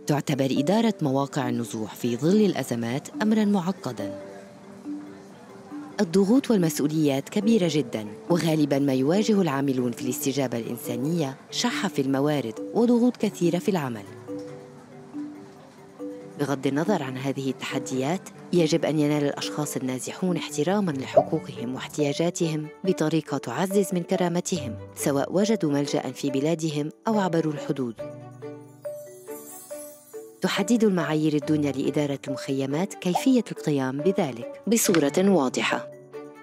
تعتبر إدارة مواقع النزوح في ظل الأزمات أمراً معقداً. الضغوط والمسؤوليات كبيرة جداً، وغالباً ما يواجه العاملون في الاستجابة الإنسانية شح في الموارد وضغوط كثيرة في العمل. بغض النظر عن هذه التحديات، يجب أن ينال الأشخاص النازحون احتراماً لحقوقهم واحتياجاتهم بطريقة تعزز من كرامتهم، سواء وجدوا ملجأ في بلادهم أو عبروا الحدود. تحدد المعايير الدنيا لإدارة المخيمات كيفية القيام بذلك بصورة واضحة.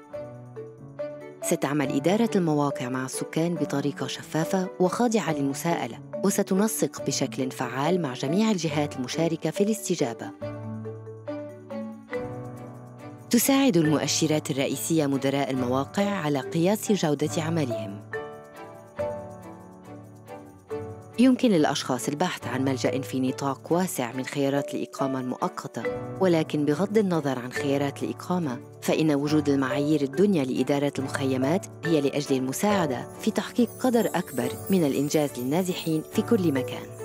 ستعمل إدارة المواقع مع السكان بطريقة شفافة وخاضعة للمساءلة، وستنسق بشكل فعال مع جميع الجهات المشاركة في الاستجابة. تساعد المؤشرات الرئيسية مدراء المواقع على قياس جودة عملهم. يمكن للأشخاص البحث عن ملجأ في نطاق واسع من خيارات الإقامة المؤقتة، ولكن بغض النظر عن خيارات الإقامة، فإن وجود المعايير الدنيا لإدارة المخيمات هي لأجل المساعدة في تحقيق قدر أكبر من الإنجاز للنازحين في كل مكان.